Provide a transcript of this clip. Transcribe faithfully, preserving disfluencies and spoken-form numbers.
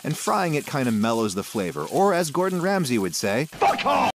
and frying it kind of mellows the flavor, or as Gordon Ramsay would say, "Fuck off!"